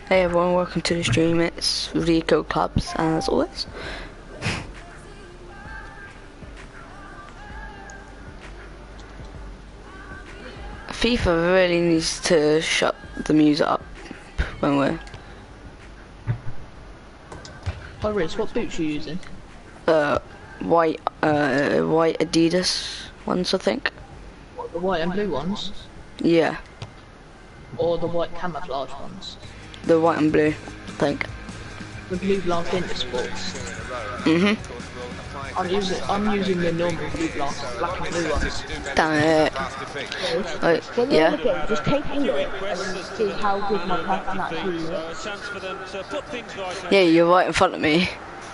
Hey everyone, welcome to the stream. It's Rico clubz, as always. FIFA really needs to shut the music up when we're... Oh, Riz, what boots are you using? White Adidas ones, I think. What, the white and blue ones? Yeah. Or the white camouflage ones? The white and blue, I think. The blue blast Intersports. I'm using the normal blue blast, black and blue ones. Damn it. When you're Yeah. in the game, just take a look and see how good my person actually is. Yeah, you're right in front of me.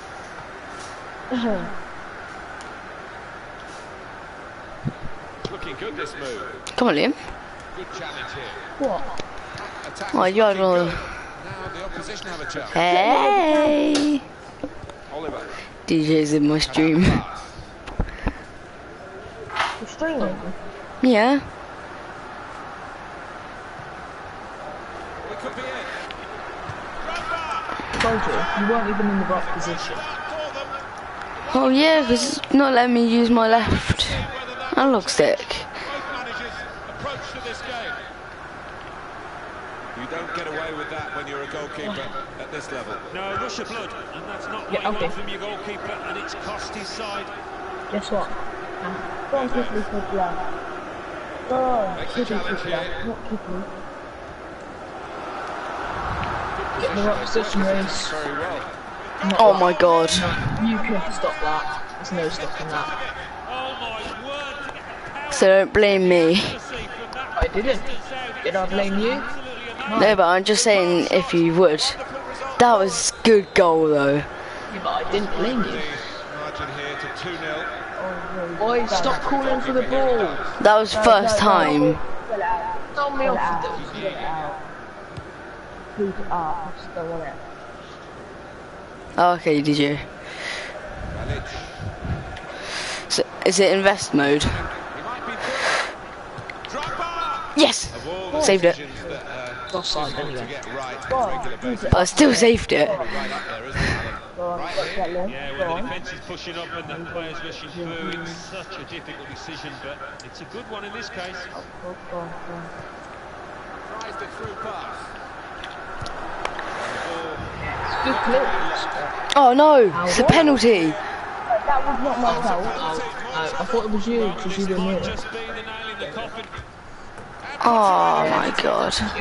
Looking good this move. Come on, Liam. Good challenge here. What? Oh, you're Now the opposition have a chance. Hey! Oliver. DJ's in my stream. You're streaming? Yeah. We could be in. Told you, you weren't even in the right position. Oh yeah, because it's not letting me use my left analog stick. Both managers approach to this game. You don't get away with that when you're a goalkeeper at this level. No, rush of blood, and that's not what Yeah, you okay. want from your goalkeeper, and it's cost his side. Guess what? Go on, quickly, quickly. Go on, Makes a quickly, challenge quickly. here. Not quickly. Get in the right position, Riz. Very well. Oh my god. You can stop that. There's no stopping that. Oh my word, to get the power So don't blame me. to see from that I didn't. Did I blame you? No, but I'm just saying if you would. That was good goal though. Yeah, but I didn't blame you. Margin here to 2-0. Boy, stop calling for the ball. That was first time. Fill it out. Tell me Fill it off out. with Fill it out. Keep it up. Still want it. Oh, okay, did you? Malic. So, is it invest mode? He might be through. Drogba! Yes! Of all the Saved it. decisions that Offside to anyway. get right Go on a on. regular Keep basis. it But I still saved it. Right up there, isn't it, Alan? Go on. Right Got here. that list. Yeah, Go when the on. defence is pushing up and the players rushing through, it's such a difficult decision, but it's a good one in this case. Go on, go on. Tries the through pass. Good clip. Oh no! It's a penalty! That was not my fault. I thought it was you because you didn't hear it. Just be the nail in the coffin. Oh my god. It's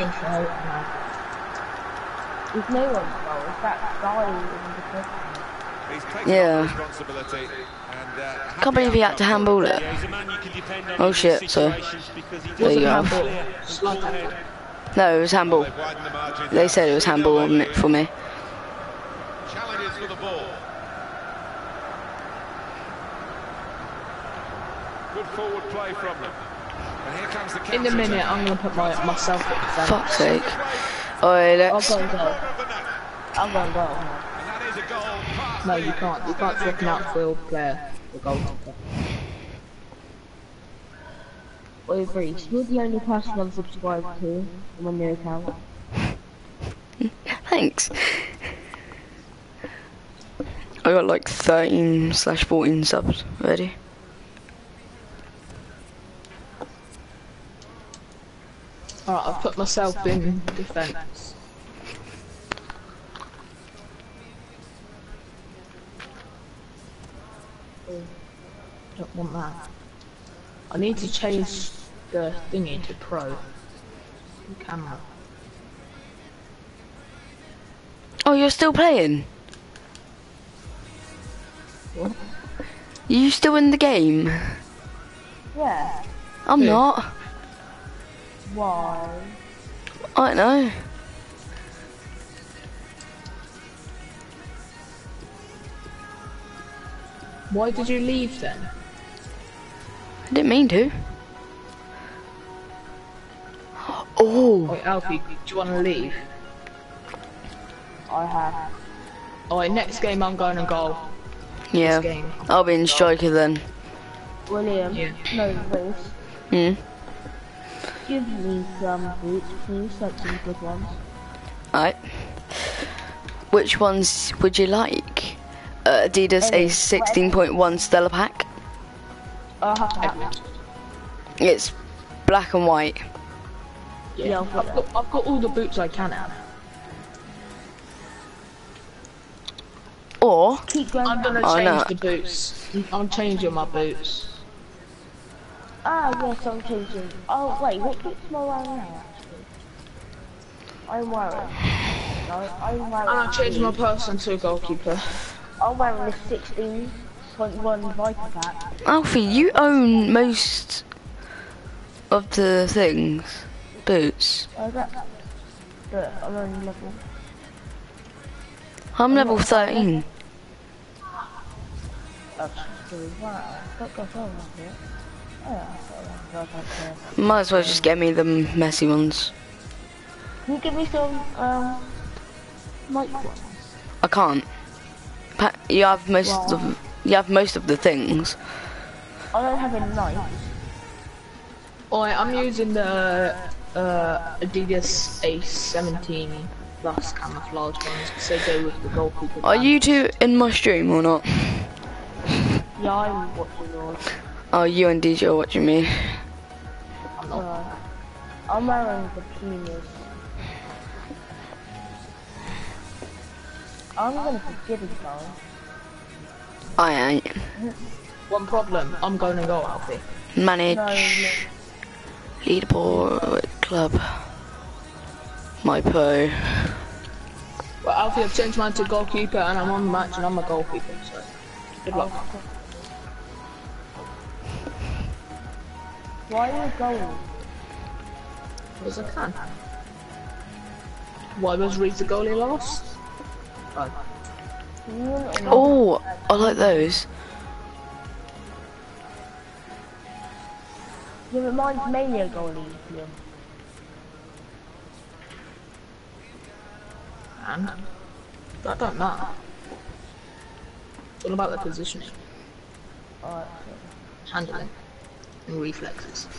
no one's fault. It's that guy in the person. He's taken Yeah. on responsibility and Can't believe he had to handball it. Yeah, he's a man you can depend on Oh in shit, these so situations because he there you doesn't go. have clear, Slide that. head. No, it was handball. They've widened the margin. They said it was handball on it for me. Challenges for the ball. Good forward play from them. And here comes the In a minute, I'm gonna put myself at defence. Fuck's sake. Oi, I'll let's... go and go. I'll go and go. And that is a goal pass. No, you can't. You can't swap an outfield player for goalkeeper. Wait, Reese, you're the only person I'm subscribed to on your account. Thanks. I got like 13/14 subs already. Alright, I've put myself in defence. Don't want that. I need to change the thingy to pro. Camera. Oh, you're still playing? What? You still in the game? Yeah. I'm Who? not. Why? I don't know. Why did you leave then? I didn't mean to. Oh, Wait, Alfie, do you want to leave? I have. Alright, next game I'm going to goal. yeah. Game. I'll be in striker then. William. Yeah. No, Reese. Hmm. Give me some boots, please. Like some good ones. Alright. Which ones would you like? Adidas Any. a 16.1 Stella pack. I'll have that. It's black and white. Yeah, I've got all the boots I can have. Or Keep going. I'm gonna Oh, change no. the boots. I'm changing my boots. Ah, yes, I'm changing. Oh, wait, what boots am I wearing now, actually? I'm wearing... No, I'm wearing... And I've changed my person to a goalkeeper. I'm wearing the 16.1 Viper pack. Alfie, you own most of the things. Boots. Oh, that... Look, I'm on level... I'm level 13. That's true. Wow, that goes on with it. Yeah, Might as well just get me the messy ones. can you give me some, Nike ones? I can't. You have most of the things. I don't have any Nike. I'm using the Adidas A17 Plus camouflage ones because they go with the goalkeeper. Are you two in my stream or not? Yeah, I'm watching yours. Oh, you and DJ are watching me. I'm not. I'm wearing the Pumas. I'm gonna forgive it though. I ain't. One problem. I'm going to go, Alfie. Manage. No, Leaderboard club. My pro. Well, Alfie, I've changed mine to goalkeeper and I'm on the match and I'm a goalkeeper, so good luck. why are you going? Because I can. Why was Reed the goalie last? Oh. Oh, I like those. Yeah, but mine's mainly a goalie. Yeah. And that don't matter. It's all about the positioning, Alright. handling, and reflexes.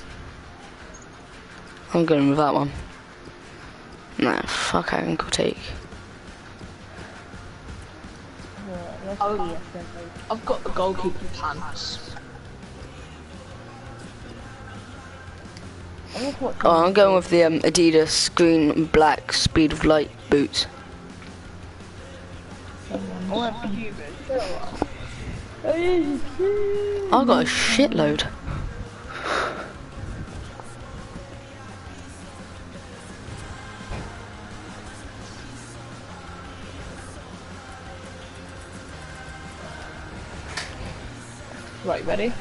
I'm going with that one. Nah, fuck ankle take. Yeah, let's Oh. see if there's I've got the goalkeeper pants. I'm just watching. Oh, I'm going with the Adidas green and black speed of light boots. I want Pumas. I got a shitload. Right, ready?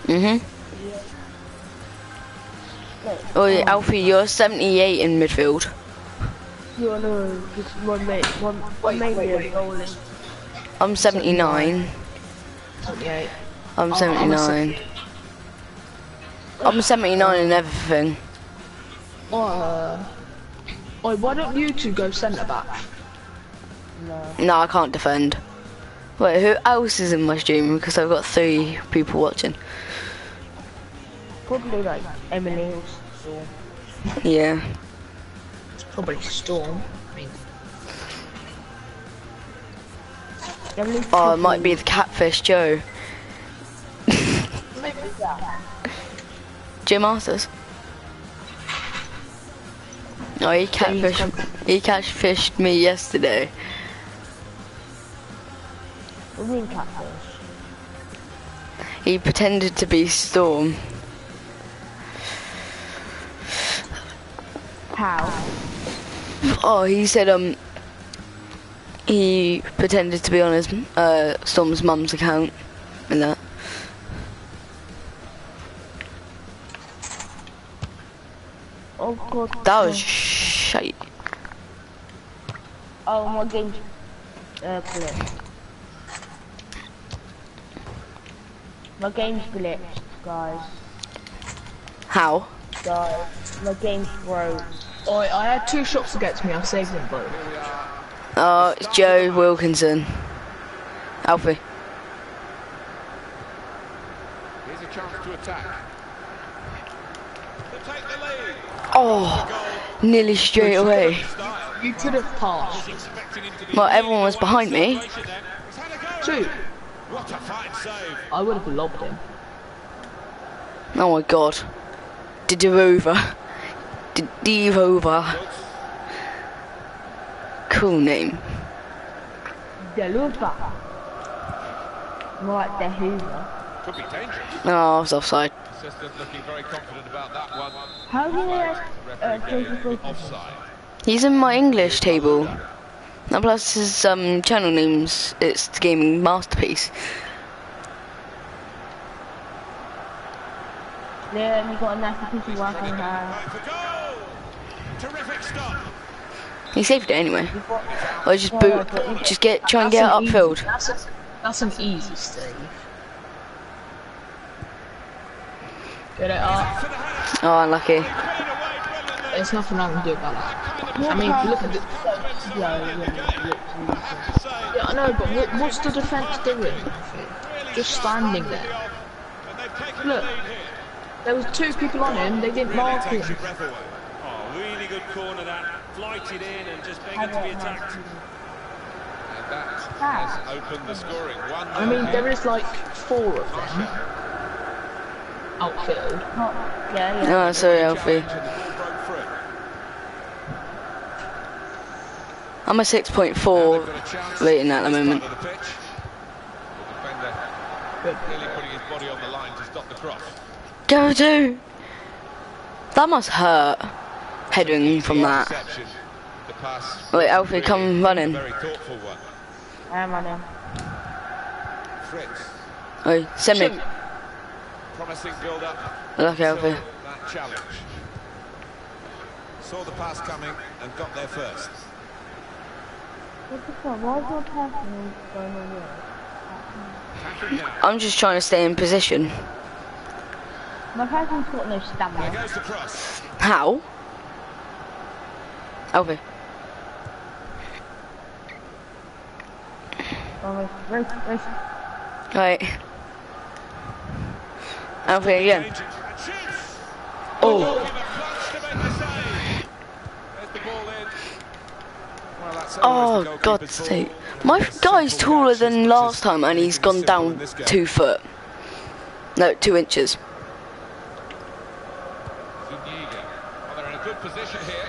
Oh yeah, Alfie, you're 78 in midfield. Yeah, no, just one mate, one mainly a goalie. I'm 79. 78. I'm 79. I'm 79 in everything. Why don't you two go centre back? No, I can't defend. Wait, who else is in my stream? Because I've got 3 people watching. Probably like Emily or Storm. Yeah. It's probably Storm. I mean, Emily's Oh, it might be the Catfish Joe. maybe that. Jim Arthurs. Oh, he catfished me yesterday. What do you mean catfish? He pretended to be Storm. How? Oh, he said he pretended to be on his Storm's mum's account and that. Oh god. That was shite. Oh, my game's glitched. My game's glitched, guys. How? Guys, my game's broke. I had 2 shots against me, I saved them both. Oh, it's Joe Wilkinson. Alfie. Here's a chance to attack. To take the lead. Oh, nearly straight away. You could have passed. Well, everyone was behind me. Shoot. What a fine save. I would have lobbed him. Oh my god. Didiova. Cool name. Deluva. More like the Hoover. Could be dangerous. Oh, I was offside. Assistant looking very confident about that one. How do Referee you gave offside. He's in my English table. And plus his channel name's it's the Gaming Masterpiece. Yeah, you got a nasty piece of work on her. For goal! Terrific stop. He saved it anyway. Or just boot, just try and get it upfield. That's an easy save. Get it up. Oh, unlucky. There's nothing I can do about that. I mean, look at it. Yeah, I know, but what's the defence doing? Just standing there. Look, there was 2 people on him, they didn't mark him. Oh, really good corner that. Flighted in and just begging to be attacked. And that has opened the scoring. 1-0. I mean, there is like 4 of them. Outfield. Oh, sorry, Alfie. I'm a 6.4 rating at the moment. Really putting his body on the line to stop the cross. Go do. That must hurt. Heading from that. The pass. Wait, Alfie, come running. Very thoughtful one. I'm running. Fritz. Oi, send me. Promising build up. Lucky Alfie. That challenge. Saw the pass coming and got there first. What's the point? Why is your person going on here? Tackling now. I'm just trying to stay in position. My person's got no There stamina. goes the cross. How? Alfie. Race. Right. Alfie again. Oh. Oh, God's sake. My guy's taller than last time and he's gone down 2 foot. No, 2 inches. They're in a good position here.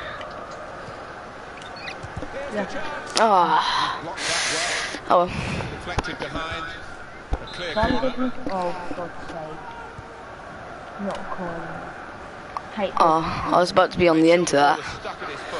Ah. Oh well. Deflected behind. A clear Oh, corner. for God's sake. Not calling. Hate this. Oh, I was about to be on the end to that. Stuck at his foot.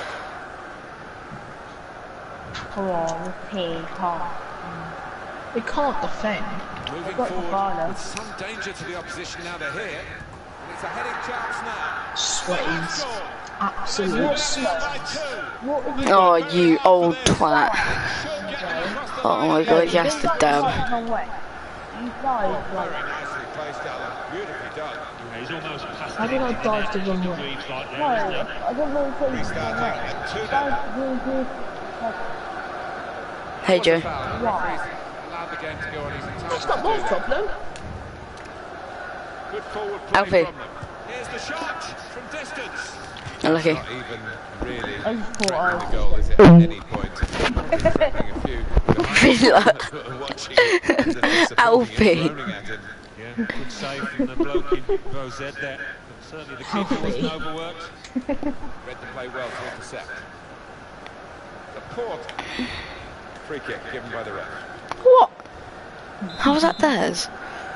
Come on, P, can't. They can't defend. Moving got the forward ball with some danger to the opposition now they're here. And it's a heading chance now. Sweaties. Absolute sweat. What is Oh, you old twat. Oh my God, he has to dab. wrong way? You guys, Very like, nicely placed out. Beautifully done. Yeah, he's almost past How did I dive the wrong way? Reeves like no, there, isn't he? I don't know if it's Restarting at 2-0. guys really good. Like, Hey Joe. Foul. The referee's allowed the game to go on his entire. That's not my problem. Good forward play Alfie. from them. Here's the shot from distance. Unlucky. Not even really I just thought threatening the I goal, is it? At any point. Threatening a few Relax. watching as if they're supporting Alfie. him, groaning at him. Yeah, good save from the bloke in Rosette there. But certainly the keeper wasn't overworked. Read the play well to intercept. The port. Free kick given by the ref. What? How was that theirs?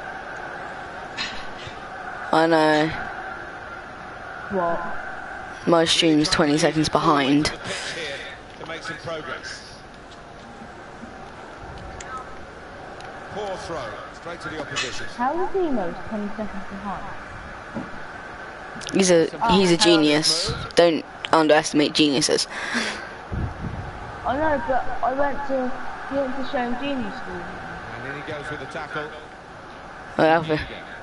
I know. what? My stream's 20 seconds behind. The pitch here to make some progress. Poor throw, straight to the opposition. How is Emo 20 seconds behind? He's a genius. Don't underestimate geniuses. I know, but I went to show Genius School. And in he goes with the tackle. Oh, Alfie.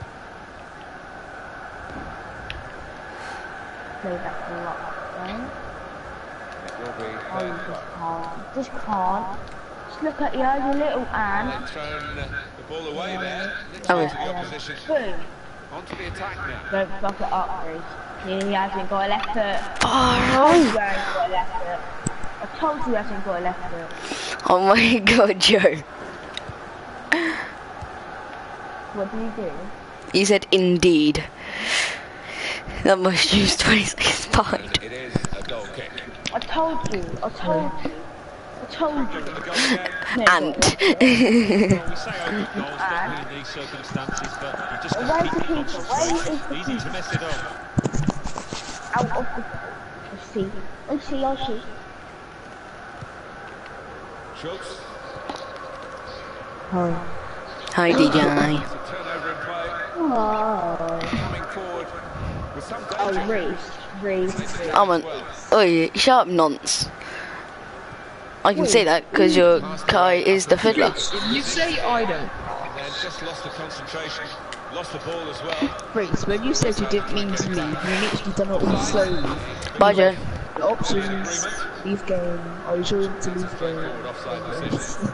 Play that for a lot, right? It will be Oh, you just can't. Just can't. Just look at you, you little Anne. they've thrown the ball away there. Oh, Into the opposition. Boom. Onto the attack now. Don't fuck it up, Bruce. He hasn't got a left foot. Oh, He hasn't got a left foot. I told you I haven't got a left foot. Oh my god, Joe. What do you do? You said indeed. That must use 20 seconds behind. It is a goal kick. I told you. I told you. I told you. The goal again. Ant. Well, we say open goals, don't we, in these circumstances, but you just got to Where's keep the the keeper? Where is concentration. the Easy to keeper? mess it up. Out of the... I see. I see, I see. Schultz. Oh. Hi, DJ. It's a turnover in play. Oh. Coming forward with some Oh, danger. race. I'm an... Oi, shut up, nonce. I can say that because your guy is the fiddler. You say I don't. And then just lost the concentration. Lost the ball as well. Reese, when you said you didn't mean to leave, you literally done it all slowly. Bye, Joe. The options, leave game, I was sure to leave game. Straightforward offside decision.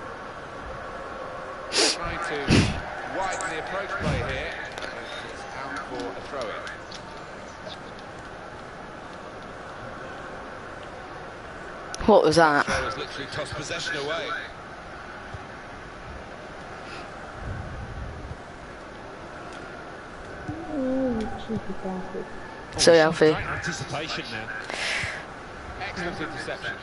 Trying to widen the approach play here. It's out for a throw-in. What was that? Throw has literally tossed possession away. Oh, you cheeky bastard. Sorry, Alfie. Great anticipation now. Excellent interception.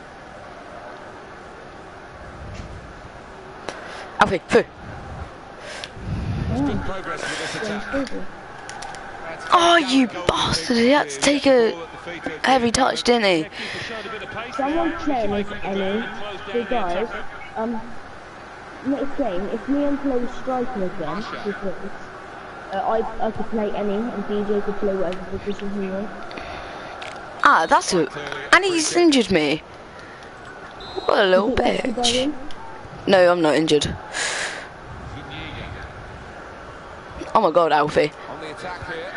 Alfie, foo. There's good progress with this attack. Oh, you bastard. He had to take a heavy touch, didn't he? Someone playing as Ellie, the guys, next game, if Leon plays striker again, because I could play any, and DJ could play whatever position he wants. Ah, that's who. And he's injured me. What a little bitch. No, I'm not injured. Oh my god, Alfie. On the attack here.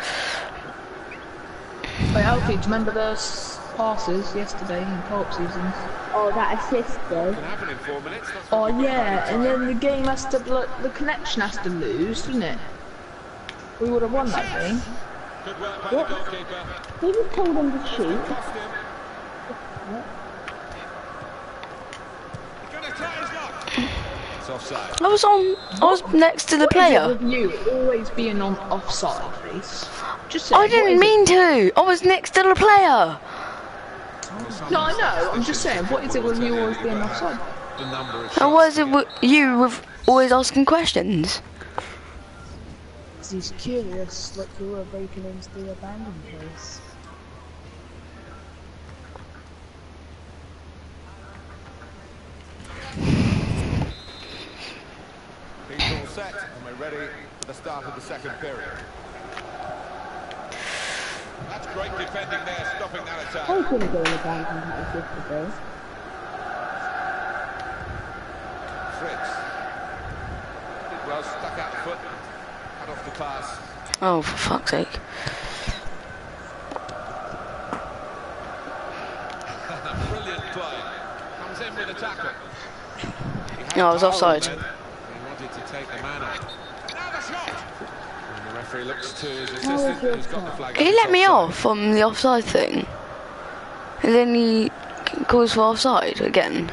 Wait, Alfie, do you remember those passes yesterday in co-op seasons? Oh, that assist though. Can happen in 4 minutes. That's Oh yeah, and then the game has to, the connection has to lose, doesn't it? We would have won that game. good work by the goalkeeper. He just told him to shoot. Lost him. He's gonna tie his lock. It's offside. I was next to the player. With you always being on offside, Reese. Just I saying, what didn't is mean to. I was next to the player. it? No, I know. I'm just saying. What is it with you always being offside? The number of And what is it with you with always asking questions? He's curious, like you were breaking into the abandoned place. He's all set, and we're ready for the start of the second period. That's great defending there, stopping that attack. I was gonna go in the abandoned house yesterday. Fritz. Did well, stuck out the foot, cut off the pass. Oh, for fuck's sake. Brilliant play. Comes in with a tackle. No, I was offside. He wanted to take the man on. Now the shot! And the referee looks to his assistant, who's got the flag. He let me off on the offside thing. And then he calls for offside again.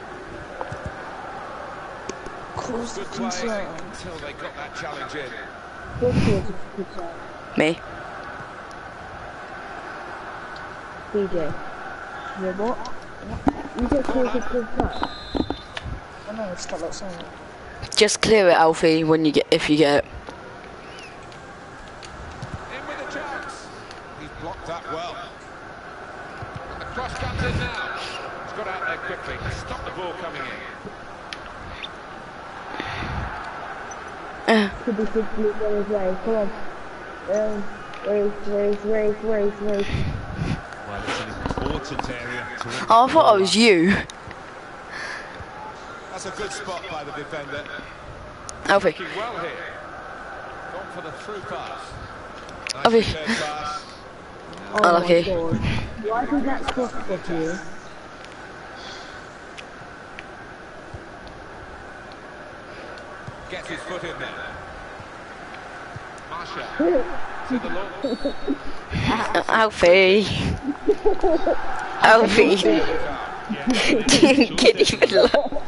Cause Good of play concern. until they got that challenge in. This was a good shot. Me. DJ. You know what? You just called a good shot. I know, it's not like saying it. Just clear it, Alfie, when you get if you get it. In with a chance. He's blocked that well. And the cross comes in now. He's got out there quickly. Stop the ball coming in. Could be 6 minutes on his way. Come on. Race. Well, it's an important area to win. Oh, I thought I was you. That's a good spot by the defender. Alfie. Looking well here. Gone for the through pass. Nice Alfie. return pass. Oh Unlucky. my god. Why did that cross go to you? Gets his foot in there. Marshall. To the look. Alfie. Alfie. There we go. Kitty Fiddler.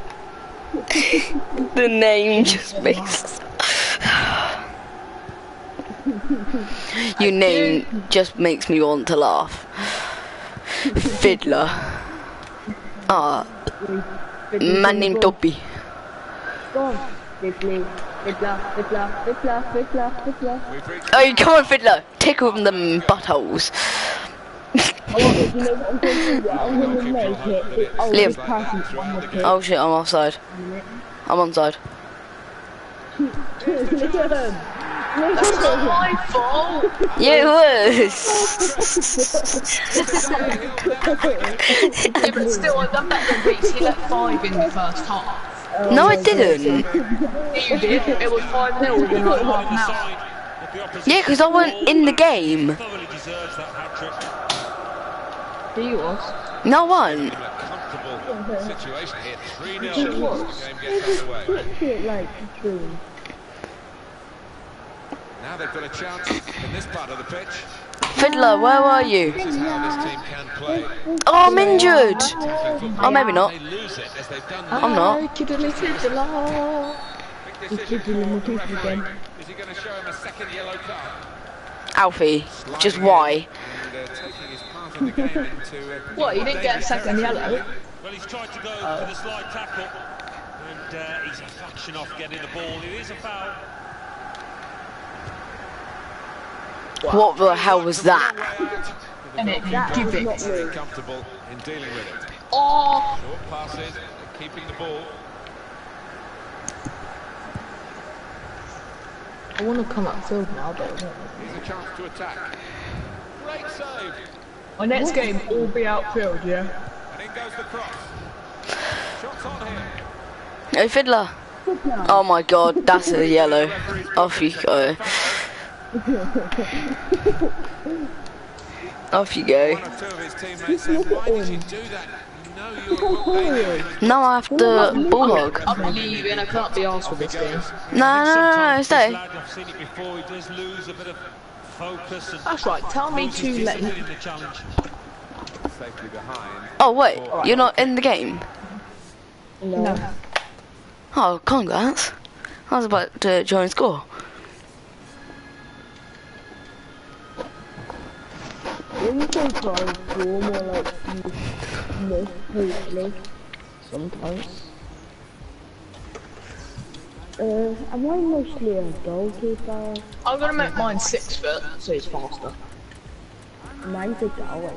The name just makes... Your name just makes me want to laugh. Fiddler. Ah, man named Dobby. Go on. Fiddler, Fiddler, Fiddler, Fiddler, Fiddler, Fiddler. Oh, come on, Fiddler. Tickle them buttholes. You know what I'm going to do? I'm going to make it. Liam. Person. Oh shit, I'm offside. I'm onside. That's not my fault. Yeah, it was. Yeah, but still, I've done better than Reese. He let 5 in the first half. No, I didn't. You did. It was 5-0 within like half an hour. Yeah, because I wasn't in the game. Thoroughly deserves that hat-trick. He was. No one. Comfortable situation here. 3-0. He The was. game gets underway. It like boom. Now they've got a chance in this part of the pitch. Fiddler, where are you? This is how this team can play. Oh, I'm injured. Oh, maybe not. They lose it as they've done. I'm not. Kiddly fiddler. Big decision. Is he going to show him a second yellow card? Alfie, just why? And taking his part in the game into. What, he didn't get a second yellow? Well, he's tried to go for the slide tackle, and he's a fraction off getting the ball. It is a foul. What the hell was that? And it give it. Comfortable in dealing with it. Oh! Short passes, keeping the ball. I want to come upfield now, but I don't. Here's a chance to attack. Great save. My next game will be outfield, yeah? And in goes the cross. Shots on here. Hey, Fiddler. Oh my god, that's a yellow. Off you go. Off you go. One or two of his teammates said, why did you do that? You know you're Now I have to ball hog. I'm leaving, I can't be arsed with this game. No, stay. I've seen it before. He does lose a bit of focus. And That's right, tell me to let in you. the challenge. safely behind. Oh wait, you're not in the game? No. Oh, congrats. I was about to join score. When you say try and score more like you hopefully sometimes. Am I mostly a goalkeeper? I'm gonna make mine 6 foot, so it's faster. Mine's a goalie.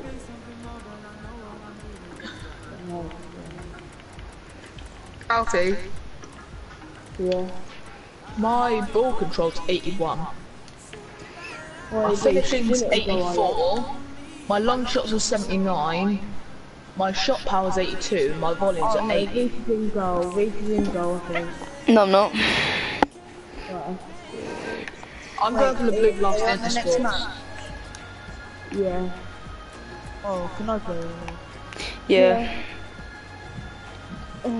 Alfie, Yeah. my ball control's 81. My finishing's 84. My long shots are 79. My shot power's 82. My volume's at 80. Reese is in goal, Reese is in goal, I think. No, I'm not. I'm going for the blue blast into sports. Yeah. Oh, can I go? Yeah. Oh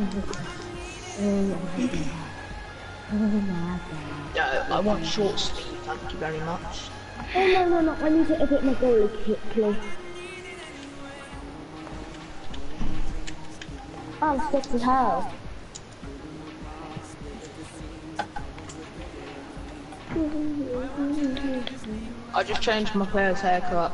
my god. No, I want short speed, thank you very much. Oh no, I need to edit my goalie quickly. I'm stuck as hell. I just changed my player's haircut.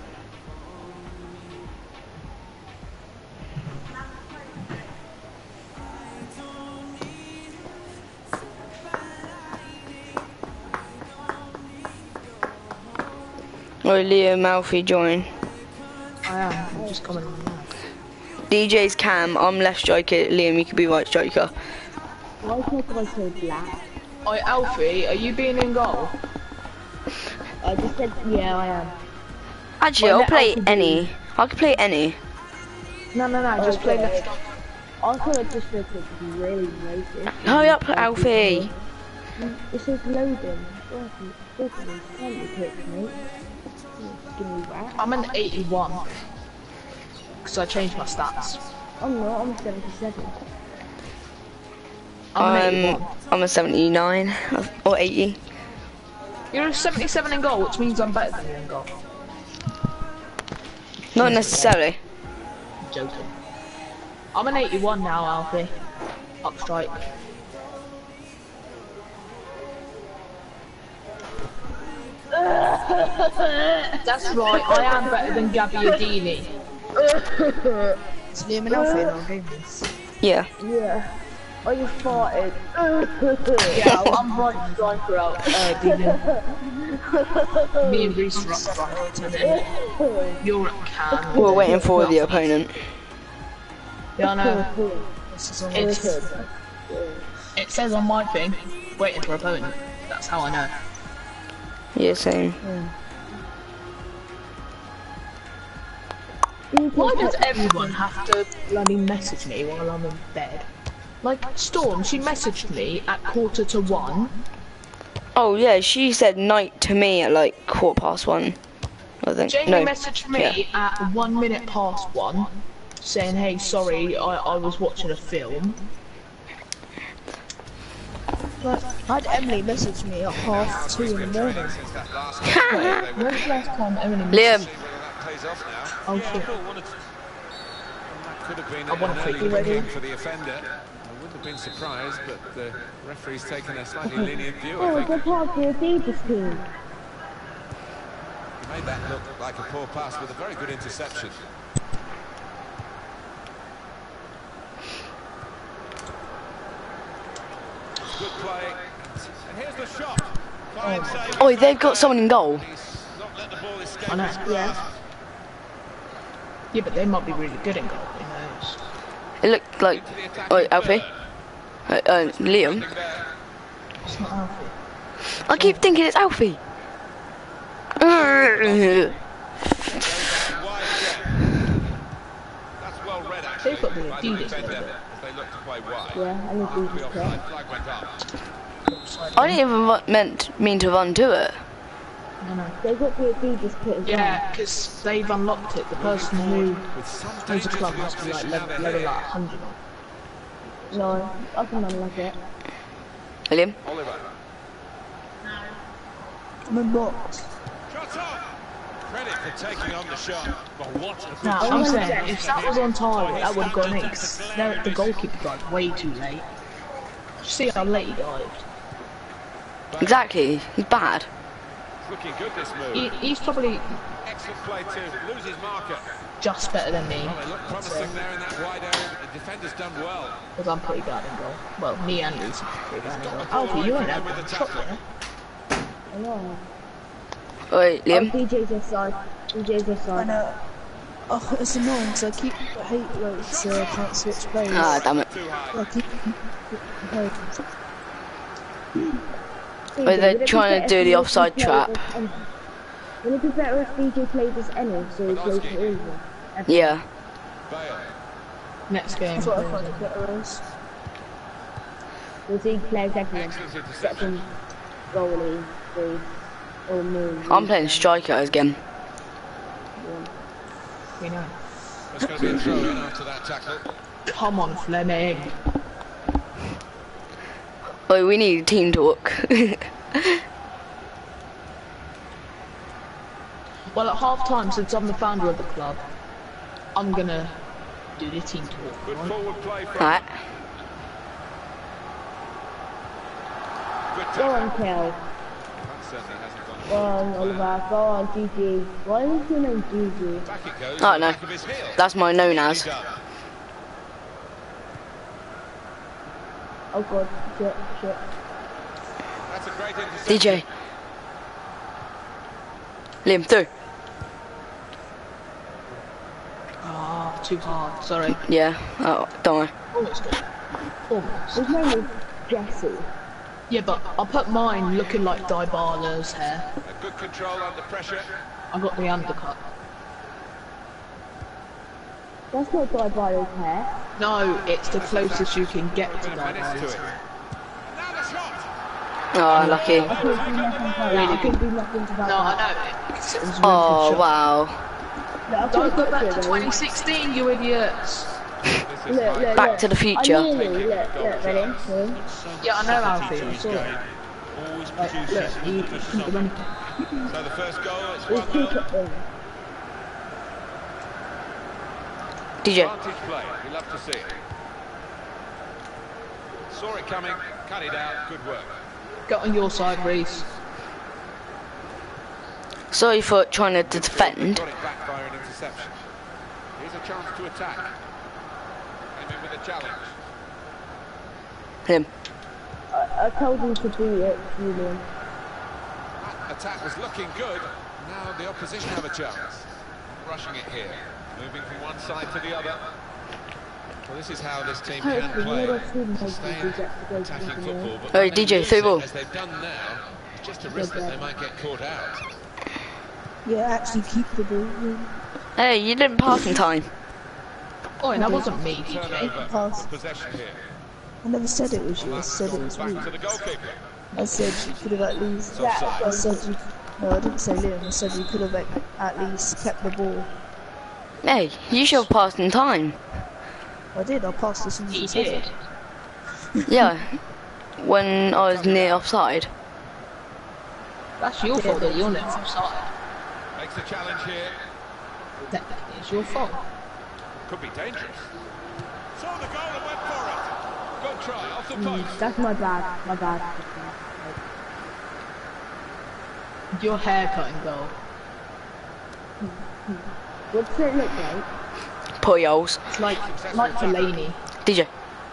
Oh, Liam, Alfie, join. I am, I'm just coming on now. DJ's Cam, I'm left striker. Liam, you can be right striker. Why can't I say black? Oi, Alfie, are you being in goal? I just said, yeah, I am. Actually, Well, I'll let play Alfie any. I can play any. No, just play left. I thought it just looked really racist. Hurry up, Alfie. It says loading. Can't you click me? Give me that. I'm an 81. Because I changed my stats. I'm not, I'm 77. I'm an 81. I'm a 79 or 80. You're a 77 in goal, which means I'm better than you in goal. Not necessarily. I'm joking. I'm an 81 now, Alfie. Up strike. That's right, I am better than Gabbiadini. Is Liam and Alfie in our game? Yeah. Yeah. I just farted. Yeah, I'm right striker out, Deegan. Me and Reese are up front, and then you're at Cam. We're waiting for the opponent. Yeah, I know. This is all It says on my thing, waiting for opponent. That's how I know. Yeah, same. Why does everyone have to bloody message me while I'm in bed? Like, Storm, she messaged me at 1:45. Oh yeah, she said night to me at like 1:15. I think. Jamie No. messaged me at 1:01, saying, hey, sorry, I was watching a film. Like, I had Emily message me at 2:30 in the morning. When's the last time Emily Liam. Oh shit. Could have been I want to an take early you ready. kick for the offender. I wouldn't have been surprised, but the referee's taken a slightly lenient view, I Oh, think. good part for the Adidas team. He made that look like a poor pass with a very good interception. Good play. And here's the shot. Fine save. Oh, they've got someone in goal. He's not let the ball escape I know. his grasp. Yeah, but they might be really good in goal, who knows? It looked like. Oh, Alfie. Liam. It's not Alfie. I keep thinking it's Alfie. Wide again. That's well read, actually, They've got the by the Adidas defender, logo. as they look to play wide. Yeah, and the After the Adidas offside kit. flag went up. I didn't even mean to run to it. No, no. They got the Adidas kit as Yeah, because they've unlocked it. The person who With some owns danger the to club the must be like opposition now level they're like here. 100. well. No, I can unlock it. Liam. Oliver. I'm in box. Shot off. Credit for taking on the shot. But what a good Now, shot. I'm saying, if that was on target, that would have gone in, 'cause the goalkeeper dived way too late. See how late he dived. Exactly. He's bad. It's looking good, this move. He's probably Excellent play too. Lose his marker. just better than me, Well, they look promising there in that wide area. The defender's done well. because I'm pretty bad in goal. Well, me and Reese are pretty bad in goal. Alfie, you ain't had one shot there. I know. Wait, Oh, Liam. DJ's this side. DJ's this I side. know. Oh, it's annoying because I hate like can't switch players. Ah, damn it. Too high. I keep Wait, they're trying to do the offside trap. Would it be better if DJ played as any, so he plays for all of them? Yeah. Bale. Next game. that's what I find it better is. Because he plays everyone, Excellent except interception. from goalie, the or move. I'm playing striker again. We know. There's going to be a throw in after that tackle. Come on, Fleming. Wait, we need team talk. Well, at half time, since I'm the founder of the club, I'm gonna do the team talk. Good Right? forward play from. Alright. Good Go tackle. on, Kel. That certainly hasn't gone. Go on, Oliver. Go on, GG. Why is your name GG? Back it goes. Oh, on the no. back of his heel. That's my known as. He's up. Oh god, shit. That's a great interception. DJ. Liam, through. Ah, too hard. Sorry. Yeah. Oh, don't worry. Almost good. Almost. His name is Jesse. Yeah, but I put mine looking like Dybala's hair. A good control under pressure. I got the undercut. That's not Dybala's hair. No, it's the closest you can get to Minutes to Dybala's it. hair. Now the shot. Oh, lucky. I couldn't do nothing about that. I couldn't do nothing about No, that. I know it. Because it was a really Oh, good shot. wow. Look, I Don't couldn't go touch back it, to though. 2016, you idiots. Look, Back to the future. I nearly, look, ready? Yeah, I know Alfie. I saw it. Always Like, produces look, he good couldn't do stuff. anything. So the first goal, it's Let's keep 1-0. it in. DJ. Advantage play. We love to see it. Saw it coming, cut it out. Good work. Get on your side, Reese. Sorry for trying to defend. Got it back by an interception. Here's a chance to attack. Came in with a challenge. Him. I told him to do it, Julian. That attack was looking good. Now the opposition have a chance. Rushing it here. Moving from one side to the other. Well, this is how this team can play. Sustained attacking football. But Alright, DJ, through ball. as they've done now, it's just a risk that they might get caught out. Yeah, actually keep the ball. Hey, you didn't pass in time. Oh, that wasn't me, DJ. Turnover. Pass. Possession here. I never said it was you, I Well, said it was back me. to the goalkeeper. I said you could have at least... It's offside. I said you... No, I didn't say Liam, I said you could have at least kept the ball. Hey, you should have passed in time. I did, I passed as soon as He you said did. it. Yeah. When I was near offside. That's your fault that you're never offside. Makes the challenge here. Technically, it's your fault. Could be dangerous. Saw the goal and went for it. Good try, off the post. That's my bad. My bad. Your haircutting goal. What's it look like? Poyos. It's like Delaney. DJ.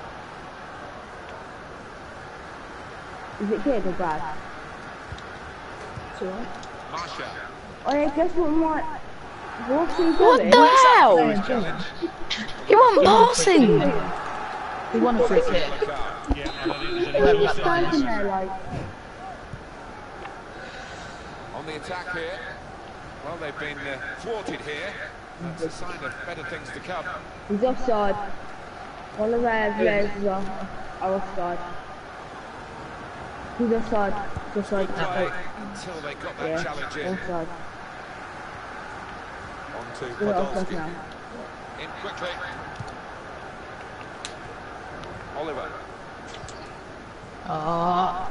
Is it good or bad? It's alright. Marsha. Oh yeah, guess what my... What's he What doing? the hell? Challenge. You weren't passing. He won a free kick. Yeah, I don't think there's any He's standing there like... On the attack here. Well, they've been thwarted here. That's a sign of better things to come. He's offside. One of their players are offside. He's offside. He's offside. Good play until they got that Yeah, challenge in. offside. On to We're offside Podolski. now. In quickly. Oliver. Ah,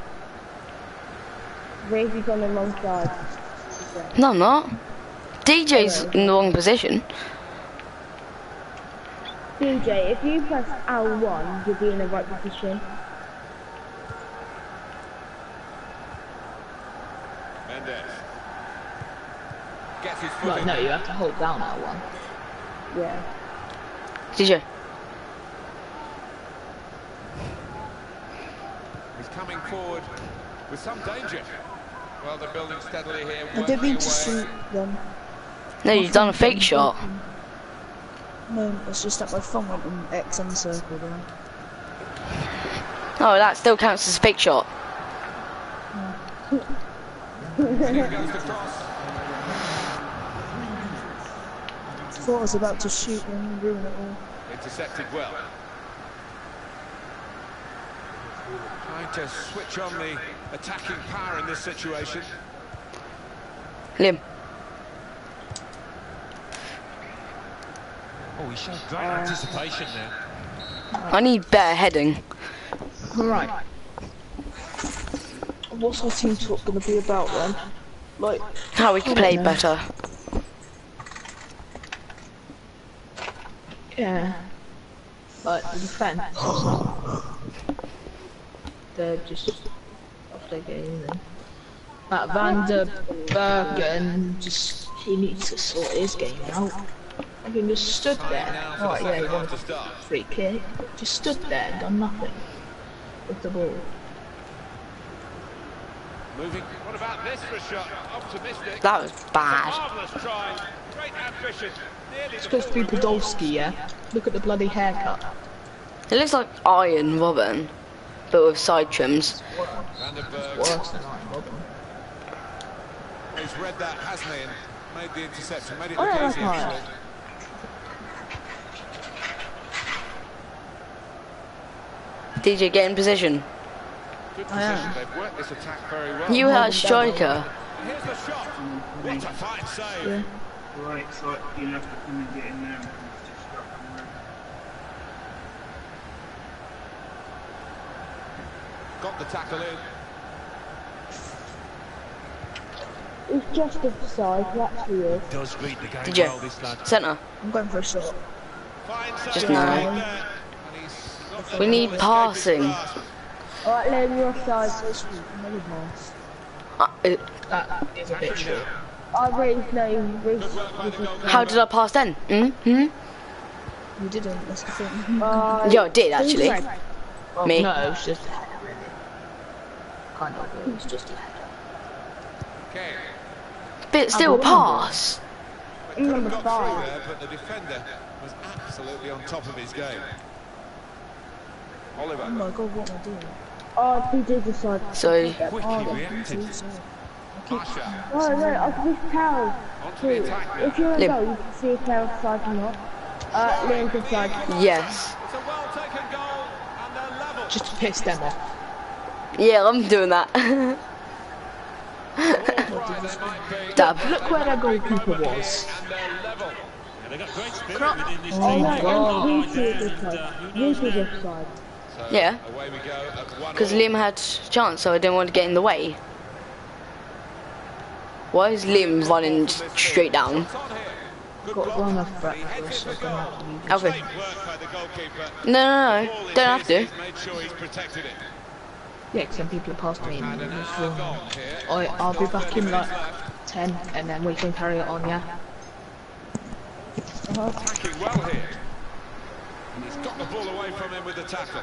Ray's on the wrong side. No, I'm not. DJ's in the wrong position. DJ, if you press L1, you'll be in the right position. Mendes. Gets his foot well, in. no, you have to hold down that one. Yeah. DJ. He's coming forward with some danger. Well, they're building steadily here. I didn't mean to shoot them. No, you've done a fake shot. No, it's just that my phone went in XM circle then. Oh, that still counts as a fake shot. Here goes the cross. Thought I was about to shoot and ruin it all. Intercepted well. Trying to switch on the attacking power in this situation. Liam. Oh, he showed great anticipation there. I need better heading. Right. What's our team talk gonna be about then? Like, How we can play better. Yeah. But the defense, they're just off their game then. That Van der Bergen, he needs to sort his game out. I mean, just stood there. Right, yeah, he won a free kick. Just stood there and done nothing with the ball. Moving. What about this for a shot? Optimistic. That was bad. Marvellous try. Great ambition. Nearly It's the supposed to be Podolski, yeah? Look at the bloody haircut. It looks like Iron Robin, but with side trims. Van der Berg. Worse than Iron Robin. He's read that, hasn't he? And made the interception. Made it Oh, look yeah, easy, that's actually. DJ, get in position. Good I am. position. They've worked this attack very well. You are a striker. Here's the shot. What a fine save. Yeah. Right, so you'll have to come and get in there and just start from there. Got the tackle in. It's just offside, he actually is. Does read the game DJ. well, this lad. Centre. I'm going for a shot. Just now. We need passing. Alright, Liam, you're offside. So sweet. Another pass. That is a bit true. How did I pass then? You didn't, that's the thing. Yeah, I did actually. Well, Me. No, it's just a header, really. Kind of, it was just a header. Okay. But still a pass. Number Got 5. through there, but the defender was absolutely on top of his game. Oliver. Oh my god, what am I doing? Oh, PJ's offside. So Quickly reacted. Marsha. Oh no, I can just tell. Onto the attack now. If you're a Liam. goal, you can see if they're offside or not. Liam's offside. yes. It's a well-taken goal, and they're level. Just to piss them off. Yeah, I'm doing that. Dab. Look where their goalkeeper was. And they're level. Yeah, they got great spirit Crap. within this Oh team. no, They work hard Rico is and, offside. who knows Rico's where. offside. So Yeah. away we go at 1-1. Because Liam had chance, so I didn't want to get in the way. Why is Liam running straight down? It's on here. Good Got block. one off back He heads first, for so the I'm gonna goal. have to leave. Alfie. Great work by the goalkeeper. No, Ball don't is have his. to. He's made sure he's protected it. Yeah, because then people are past me And and an it's hour wrong. gone here. I'll be back in like 30 10 and then we can carry it on, yeah? attacking well here. And he's got the ball away from him with the tackle.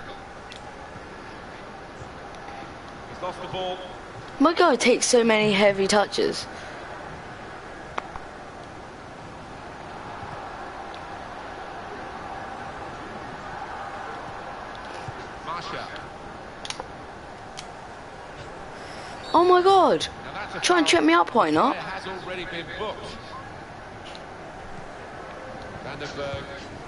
He's lost the ball. My guy takes so many heavy touches. Marsha. Oh my god. Now that's a Try and foul. trip me up, why not? Player has already been booked. Vandenberg.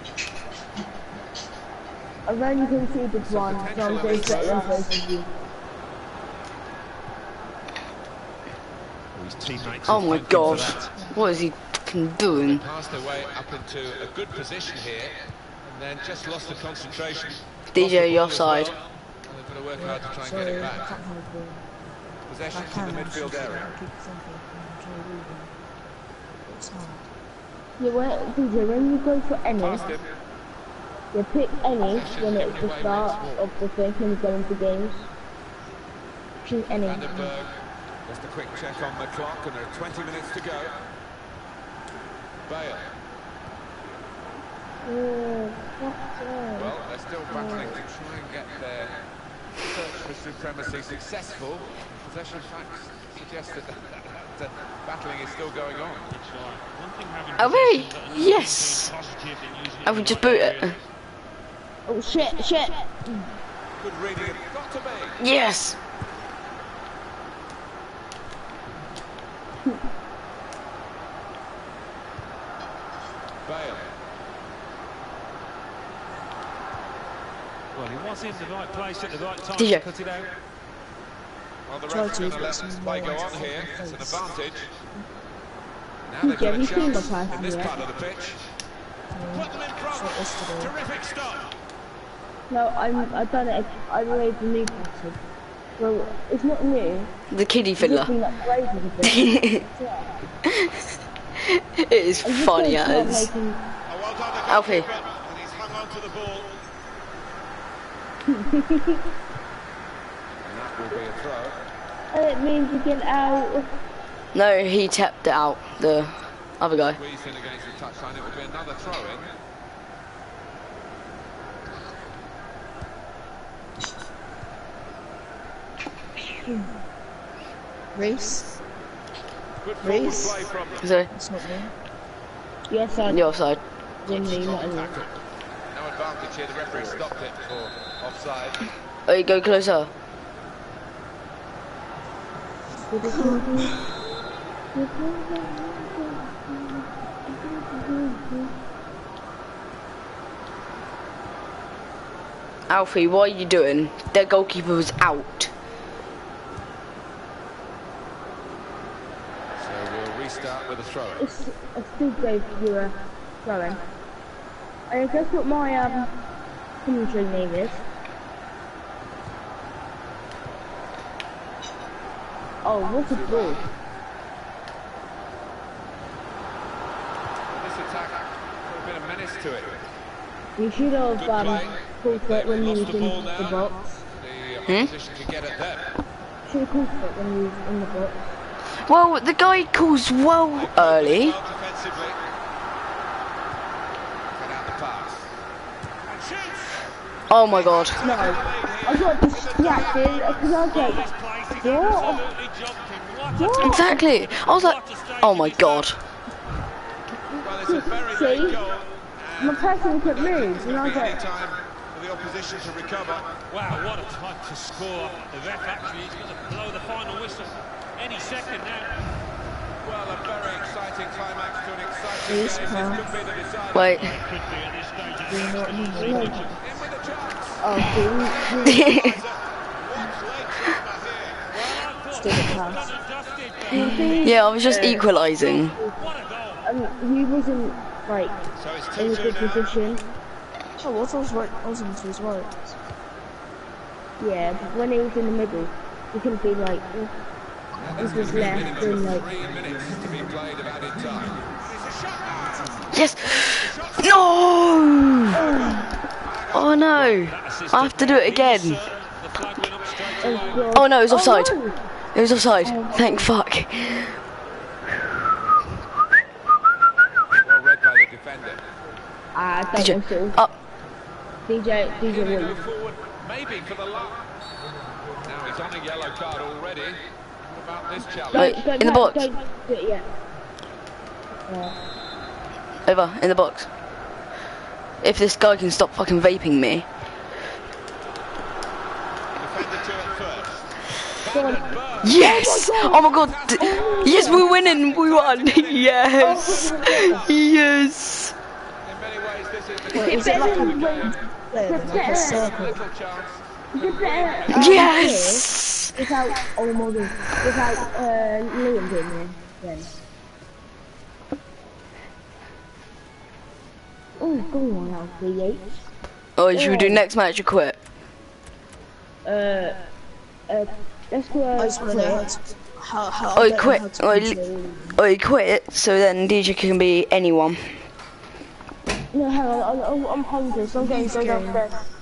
I've only conceded one, so I'm going to get them both of you. His teammates Oh will my thank him for god. that. What is he fucking doing? Passed their way up into a good position here. And then just lost the concentration. DJ, you're offside. And they've got to work hard to try and Sorry, get it I back. can't have the... Possession I in can, the I'm midfield just area. keep thinking I'm trying to read them. It's hard. Yeah, DJ, when you go for any, Past him. you pick any when it's the start of the thing when you go into games. Choose any. Vandenberg. Just a quick check on the clock, and there are 20 minutes to go. Bale. Well, they're still battling to try and get their search for supremacy successful. Possession facts suggest that the battling is still going on. It's like one thing having Are we? possession, but another thing Yes. being positive and using I in would the just right boot it. areas. Oh shit. Good reading, it's got to be. Yes. Bale. Well, he was in the right place at the right time DJ. to cut it out. Well, the Try ref's to going to get let some this play go more on here. It's an face. advantage. Now they've got Have a you seen the chance pass in this here? part of the pitch. Put them in front. Shot yesterday. Terrific stop. No, I've done it. I made the new passage. Well, it's not new. The kiddie It's just fiddler. been upgraded a bit. It is I'm just funny gonna start as. making- Oh, well done, the Alfie. goalkeeper, and he's hung on to the ball. And that will be a throw. And it means you get out. No, he tapped it out. The other guy. Squeezed in against the touchline. It will be another throw in. Race? Good forward Race. play from them. So It's not me. Yes, I you're offside. generally not Strong allowed. tackle. No advantage here. The referee stopped it for offside. Oh, you go closer. Alfie, what are you doing? Their goalkeeper was out. So we'll restart with a throw in. It's a still gave you a throwing. And guess what my commentary name is? Oh, what a ball! This attack put a bit of menace to it. You should have called for it when you was in the box. Should have called for it when you was in the box. Well, the guy calls well early. Oh my god. No, I got distracted because I was like, what? Exactly. I was like, oh my god. See? My person couldn't move, and I was like, for the opposition to recover. Wow, what a time to score. The ref actually is going to blow the final whistle any second now. Well, a very exciting climax to an exciting race. This could be the decider. Wait. It could be at this stage of the In with a chance. oh, Still a pass. Yeah, I was just equalising. he wasn't, like, So it's in a 2-2 good now. position. Oh, what I was right, I was into his right. Yeah, but when he was in the middle, he could have been like, this was left and like, 3 minutes to be played of added time. Yes! No! Oh no! I have to do it again. oh god. Oh no, it was offside. no. It was offside. Thank fuck. Well read by the defender. Don't DJ. want to. Up. DJ Can they go Williams. forward? Maybe for the last. Now he's on a yellow card already. What about this challenge? Wait, in the box. Don't do it yet. Over, in the box. If this guy can stop fucking vaping me. Defender to it first. Go on. Yes! Oh my god! Yes, we're winning! We won! Yes! Yes! In many ways, this is the Wait, is it like a like a circle? little chance. Yes! Without, oh my god, without Liam being there then. Oh, go on, Alfie Yates. Oh, should we do next match or quit? Let's go, I just want to know how Oh, I don't know quit. how to Oh, control. you quit, so then DJ can be anyone. no, hang on, I'm hungry, so I'm going to go downstairs.